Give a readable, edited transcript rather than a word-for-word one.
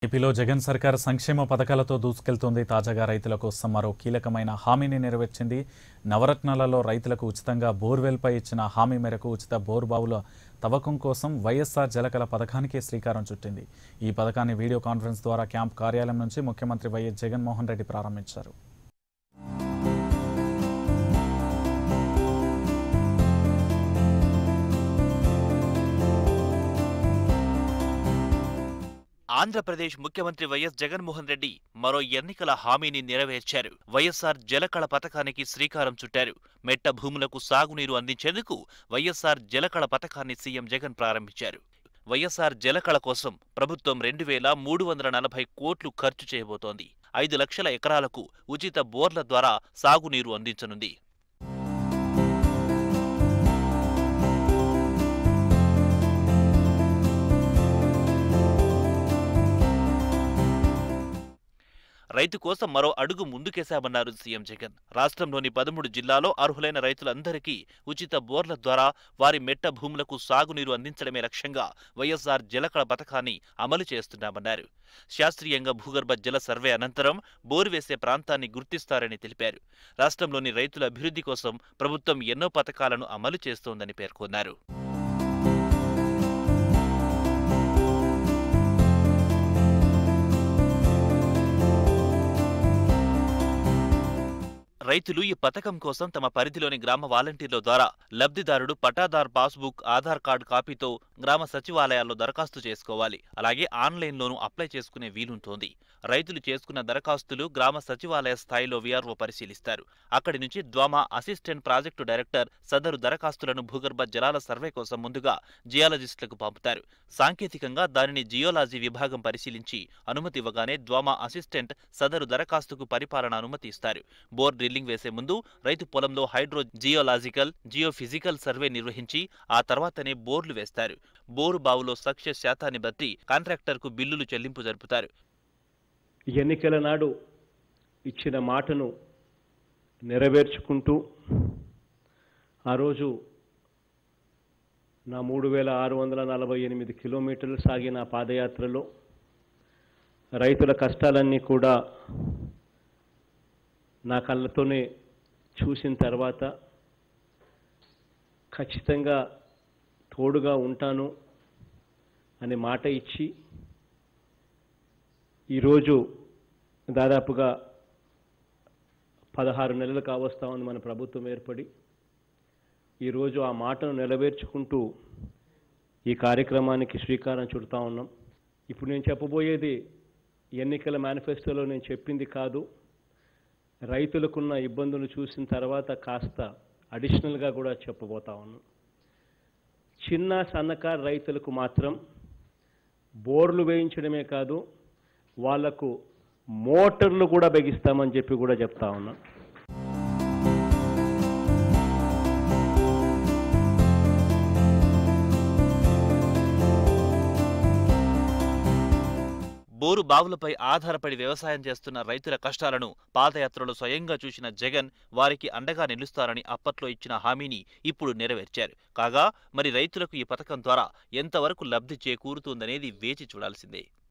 ఏపీలో జగన్ సర్కార్ సంక్షేమ పథకాలతో దూసుకెళ్తోంది. తాజాగా రైతుల కోసం మరో కీలకమైన హామీని నెరవేర్చింది. నవరత్నాలలో రైతులకు ఉచితంగా బోర్వెల్పై ఇచ్చిన హామీ మేరకు ఉచిత బోర్బావుల తవ్వకం కోసం వైఎస్ఆర్ జలకళ పథకానికి శ్రీకారం చుట్టింది. ఈ పథకాన్ని వీడియో కాన్ఫరెన్స్ ద్వారా క్యాంప్ కార్యాలయం నుంచి ముఖ్యమంత్రి వైఎస్ జగన్మోహన్ రెడ్డి ప్రారంభించారు. ఆంధ్రప్రదేశ్ ముఖ్యమంత్రి వైఎస్ జగన్మోహన్ రెడ్డి మరో ఎన్నికల హామీని నెరవేర్చారు. వైఎస్ఆర్ జలకళ పథకానికి శ్రీకారం చుట్టారు. మెట్ట భూములకు సాగునీరు అందించేందుకు వైఎస్ఆర్ జలకళ పథకాన్ని సీఎం జగన్ ప్రారంభించారు. వైఎస్ఆర్ జలకళ కోసం ప్రభుత్వం 2,340 కోట్లు ఖర్చు చేయబోతోంది. 5 లక్షల ఎకరాలకు ఉచిత బోర్ల ద్వారా సాగునీరు అందించనుంది. రైతు కోసం మరో అడుగు ముందుకేశామన్నారు సీఎం జగన్. రాష్ట్రంలోని 13 జిల్లాలో అర్హులైన రైతులందరికీ ఉచిత బోర్ల ద్వారా వారి మెట్ట భూములకు సాగునీరు అందించడమే లక్ష్యంగా వైఎస్ఆర్ జలకళ పథకాన్ని అమలు చేస్తున్నామన్నారు. శాస్త్రీయంగా భూగర్భ జల సర్వే అనంతరం బోరు వేసే ప్రాంతాన్ని గుర్తిస్తారని తెలిపారు. రాష్ట్రంలోని రైతుల అభివృద్ధి కోసం ప్రభుత్వం ఎన్నో పథకాలను అమలు చేస్తోందని పేర్కొన్నారు. రైతులు ఈ పథకం కోసం తమ పరిధిలోని గ్రామ వాలంటీర్ల ద్వారా లబ్ధిదారుడు పట్టాదార్ పాస్బుక్, ఆధార్ కార్డు కాపీతో గ్రామ సచివాలయాల్లో దరఖాస్తు చేసుకోవాలి. అలాగే ఆన్లైన్లోనూ అప్లై చేసుకునే వీలుంటోంది. రైతులు చేసుకున్న దరఖాస్తులు గ్రామ సచివాలయ స్థాయిలో వీఆర్ఓ పరిశీలిస్తారు. అక్కడి నుంచి డ్వామా అసిస్టెంట్ ప్రాజెక్టు డైరెక్టర్ సదరు దరఖాస్తులను భూగర్భ జలాల సర్వే కోసం ముందుగా జియాలజిస్టులకు పంపుతారు. సాంకేతికంగా దానిని జియోలాజీ విభాగం పరిశీలించి అనుమతి ఇవ్వగానే డ్వామా అసిస్టెంట్ సదరు దరఖాస్తుకు పరిపాలన అనుమతి ఇస్తారు. బోర్ డ్రిల్లింగ్ వేసే ముందు రైతు పొలంలో హైడ్రో జియోలాజికల్, జియోఫిజికల్ సర్వే నిర్వహించి ఆ తర్వాతనే బోర్లు వేస్తారు. బోరు బావులో సక్సెస్ శాతాన్ని బట్టి కాంట్రాక్టర్కు బిల్లులు చెల్లింపు జరుపుతారు. ఎన్నికల నాడు ఇచ్చిన మాటను నెరవేర్చుకుంటూ ఆ రోజు నా 3,648 కిలోమీటర్లు సాగిన పాదయాత్రలో రైతుల కష్టాలన్నీ కూడా నా కళ్ళతోనే చూసిన తర్వాత ఖచ్చితంగా తోడుగా ఉంటాను అనే మాట ఇచ్చి ఈరోజు దాదాపుగా 16 నెలలు కావస్తా ఉంది మన ప్రభుత్వం ఏర్పడి. ఈరోజు ఆ మాటను నెరవేర్చుకుంటూ ఈ కార్యక్రమానికి శ్రీకారం చుడతా ఉన్నాం. ఇప్పుడు నేను చెప్పబోయేది ఎన్నికల మేనిఫెస్టోలో నేను చెప్పింది కాదు. రైతులకున్న ఇబ్బందులు చూసిన తర్వాత కాస్త అడిషనల్గా కూడా చెప్పబోతా ఉన్నాం. చిన్న సన్నకారు రైతులకు మాత్రం బోర్లు వేయించడమే కాదు, వాళ్లకు మోటార్లు కూడా బిగిస్తామని చెప్పి కూడా చెప్తా ఉన్నాం. బోరు బావులపై ఆధారపడి వ్యవసాయం చేస్తున్న రైతుల కష్టాలను పాదయాత్రలో స్వయంగా చూసిన జగన్ వారికి అండగా నిలుస్తారని అప్పట్లో ఇచ్చిన హామీని ఇప్పుడు నెరవేర్చారు. కాగా మరి రైతులకు ఈ పథకం ద్వారా ఎంతవరకు లబ్ధి చేకూరుతుందనేది వేచి చూడాల్సిందే.